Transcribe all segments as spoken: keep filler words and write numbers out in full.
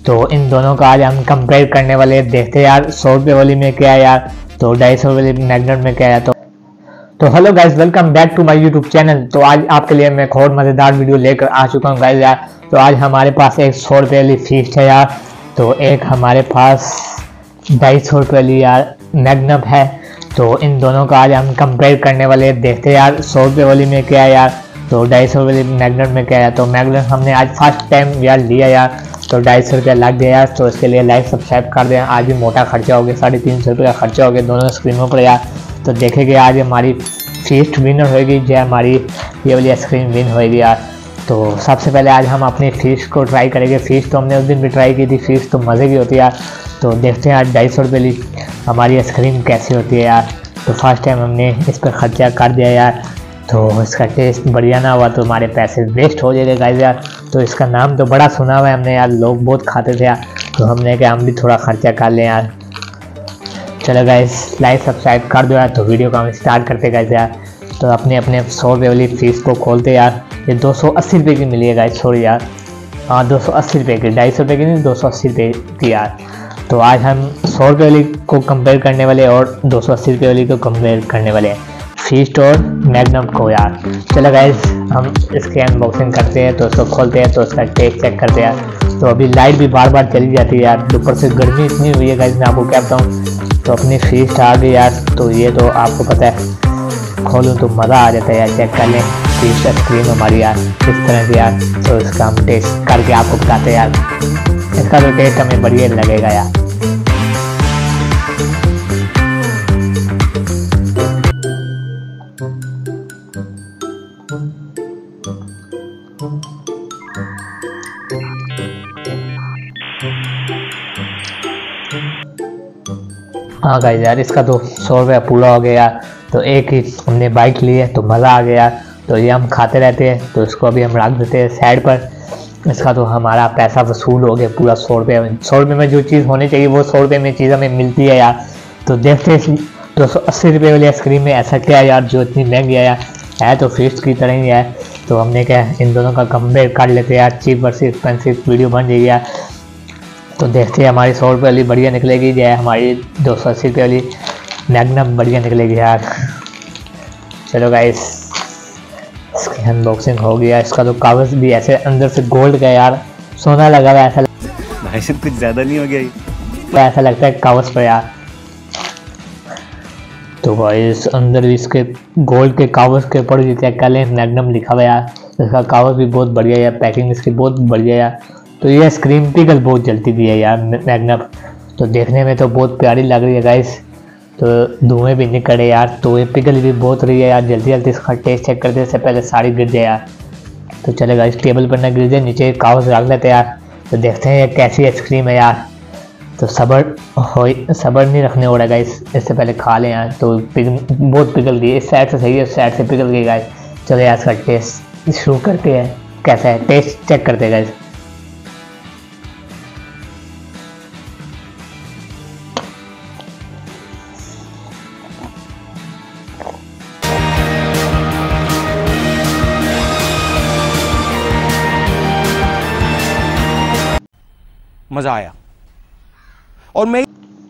तो इन दोनों का आज हम कंपेयर करने वाले हैं। देखते हैं यार सौ रुपये वाली में क्या है यार, तो ढाई सौ वाली मैग्नेट में क्या है। तो तो hello guys, welcome back to my YouTube channel. तो आज आपके लिए मैं एक और मज़ेदार वीडियो लेकर आ चुका हूँ गाइस यार। तो आज हमारे पास एक सौ रुपये वाली फीस्ट है यार, तो एक हमारे पास ढाई सौ रुपये वाली यार मैग्नम है। तो इन दोनों का आज हम कंपेयर करने वाले हैं। देखते हैं यार सौ रुपये वाली में क्या है यार, तो ढाई सौ वाली मैग्नेट में क्या है। तो मैग्नेट हमने आज फर्स्ट टाइम यार लिया यार, तो ढाई सौ रुपया लग गया यार। तो इसके लिए लाइक सब्सक्राइब कर दें। आज भी मोटा खर्चा हो गया, साढ़े तीन सौ रुपये का खर्चा हो गया दोनों स्क्रीनों पर यार। तो देखेंगे आज हमारी फीस्ट विनर होएगी या हमारी ये वाली स्क्रीन विन होएगी यार। तो सबसे पहले आज हम अपनी फीस्ट को ट्राई करेंगे। फीस्ट तो हमने उस दिन भी ट्राई की थी, फीस्ट तो मज़े की होती है यार। तो देखते हैं आज ढाई सौ रुपये वाली हमारी स्क्रीन कैसी होती है यार। तो फर्स्ट टाइम हमने इस पर खर्चा कर दिया यार, तो इसका टेस्ट बढ़िया ना हुआ तो हमारे पैसे वेस्ट हो जाएंगे गाइस यार। तो इसका नाम तो बड़ा सुना हुआ है हमने यार, लोग बहुत खाते थे यार, तो हमने कहा हम भी थोड़ा खर्चा कर लें यार। चलो गाइस लाइक सब्सक्राइब कर दो यार। तो वीडियो को हम स्टार्ट करते गाइस यार। तो अपने अपने सौ रुपये वाली फीस को खोलते यार। ये दो सौ अस्सी रुपये की मिली है गाइस, सॉरी यार, हाँ दो सौ अस्सी रुपये की, ढाई सौ रुपये की नहीं, दो सौ अस्सी रुपये की यार। तो आज हम सौ रुपये वाली को कंपेयर करने वाले और दो सौ अस्सी रुपये वाली को कंपेयर करने वाले हैं, फीस्ट और मैग्नम को यार। चलो गाइस हम इसके अनबॉक्सिंग करते हैं, तो इसको खोलते हैं, तो इसका टेस्ट चेक करते हैं। तो अभी लाइट भी बार बार चली जाती है यार, ऊपर से गर्मी इतनी हुई है गाइस, मैं आपको क्या बताऊँ। तो अपनी फीस्ट आ गई यार, तो ये तो आपको पता है, खोलूँ तो मज़ा आ जाता है यार। चेक कर लें फीस्ट स्क्रीन हमारी यार इस तरह की यार। तो इसका हम टेस्ट करके आपको बताते हैं यार, इसका तो टेस्ट हमें बढ़िया लगेगा यार। हाँ गाइस यार, इसका तो सौ रुपया पूरा हो गया। तो एक ही हमने बाइक ली है तो मज़ा आ गया। तो ये हम खाते रहते हैं, तो इसको अभी हम रख देते हैं साइड पर। इसका तो हमारा पैसा वसूल हो गया पूरा सौ रुपये में। सौ रुपये में जो चीज़ होनी चाहिए वो सौ रुपये में चीज़ हमें मिलती है यार। तो देखते हैं दो सौ अस्सी रुपये वाली स्क्रीन में ऐसा क्या है यार जो इतनी महंगी है यार। है तो फीस्ट की तरह ही है, तो हमने क्या इन दोनों का कंपेयर कर लेते हैं यार। चीप वर्सेस एक्सपेंसिव वीडियो बन जाएगी यार। तो देखते हैं हमारी सौ रुपये वाली बढ़िया निकलेगी या हमारी दो सौ अस्सी रुपये वाली मैग्नम बढ़िया निकलेगी यार। चलो गाइस इसकी अनबॉक्सिंग हो गया। इसका तो कागज़ भी ऐसे अंदर से गोल्ड का यार, सोना लगा हुआ, ऐसा भाई साहब कुछ ज़्यादा नहीं हो गया, ऐसा लगता है कागज़ पर यार। तो गाइस अंदर इसके गोल्ड के कागज़ के ऊपर भी चेक कर लें, मैग्नम लिखा हुआ यार। इसका कागज़ भी बहुत बढ़िया है, पैकिंग इसकी बहुत बढ़िया यार। तो ये स्क्रीन पिघल बहुत जलती भी है यार मैग्नम, तो देखने में तो बहुत प्यारी लग रही है गाइस। तो धुएँ भी निकले यार, तो ये पिघल भी बहुत रही है यार। जल्दी जल्दी इसका टेस्ट चेक करते से पहले साड़ी गिर जाए यार। तो चलेगा इस टेबल पर ना गिर जाए, नीचे कागज़ रख लेते यार। तो देखते हैं ये कैसी आइसक्रीम है यार। तो सब्र हो सब्र नहीं रखने हो रहा गाइस, इससे पहले खा लें यार। तो पिघल बहुत पिघल गई, इस साइड से सही है, उस साइड से पिघल गई गाइस। चलो यार इसका टेस्ट शुरू करते हैं, कैसा है टेस्ट चेक करते हैं गाइस। मजा आया। और मैं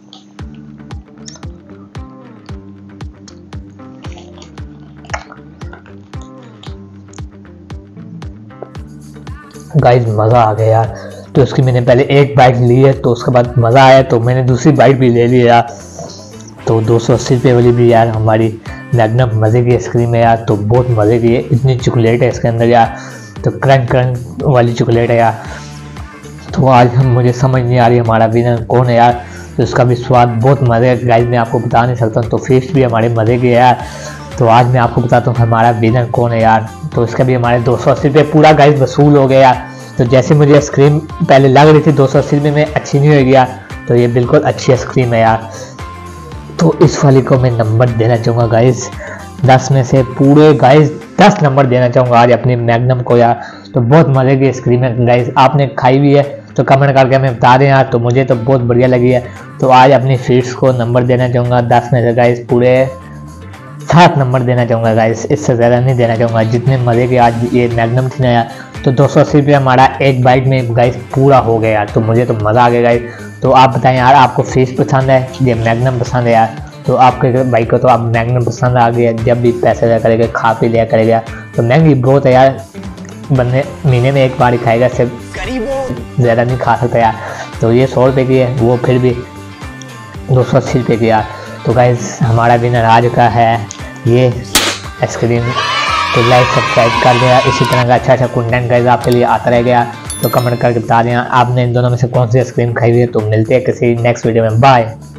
गाइस मज़ा आ गया यार। तो उसकी मैंने पहले एक बाइट ली है, तो उसके बाद मज़ा आया तो मैंने दूसरी बाइट भी ले ली यार। तो दो सौ अस्सी रुपये वाली भी यार हमारी मैग्नम मज़े की आइसक्रीम है यार। तो बहुत मज़े की है, इतनी चॉकलेट है इसके अंदर यार, तो क्रंच क्रंच वाली चॉकलेट है यार। तो आज हम मुझे समझ नहीं आ रही हमारा विनर कौन है यार। तो इसका भी स्वाद बहुत मज़े है गाइस, मैं आपको बता नहीं सकता हूँ। तो फीस्ट भी हमारे मज़े की है यार। तो आज मैं आपको बताता हूँ हमारा विनर कौन है यार। तो इसका भी हमारे दो सौ अस्सी रुपये पूरा गाइस वसूल हो गया यार। तो जैसे मुझे आइसक्रीम पहले लग रही थी दो सौ अस्सी रुपये में अच्छी नहीं होगी यार, तो ये बिल्कुल अच्छी आइसक्रीम है यार। तो इस वाली को मैं नंबर देना चाहूँगा गाइस, दस में से पूरे गाइस दस नंबर देना चाहूँगा आज अपनी मैग्नम को यार। तो बहुत मज़े की आइसक्रीम है गाइस, आपने खाई भी है तो कमेंट करके हमें बता दें यार। तो मुझे तो बहुत बढ़िया लगी है। तो आज अपनी फीड्स को नंबर देना चाहूँगा दस में से गाइस पूरे सात नंबर देना चाहूँगा गाइस, इससे ज़्यादा नहीं देना चाहूँगा। जितने मज़े के आज ये मैग्नम थी ना यार, तो दो सौ अस्सी रुपये हमारा एक बाइट में गाइस पूरा हो गया यार। तो मुझे तो मज़ा आ गया गाइस। तो आप बताएं यार, आपको फिश पसंद है या मैग्नम पसंद है यार? तो आपके भाई को तो आप मैग्नम पसंद आ गया, जब भी पैसे लिया करेगा खा पी लिया करेगा। तो महंगी बहुत है यार, बंदे महीने में एक बार ही खाएगा, सिर्फ ज़्यादा नहीं खा सकता यार। तो ये सौ रुपये की है, वो फिर भी दो सौ अस्सी रुपये की यार। तो गाइस हमारा विनर आज का है ये आइसक्रीम। तो लाइक सब्सक्राइब कर दिया, इसी तरह का अच्छा अच्छा कंटेंट गाइस आपके लिए आता रहेगा। तो कमेंट करके बता दें आपने इन दोनों में से कौन सी आइसक्रीम खाई हुई है। तो मिलते हैं किसी नेक्स्ट वीडियो में, बाय।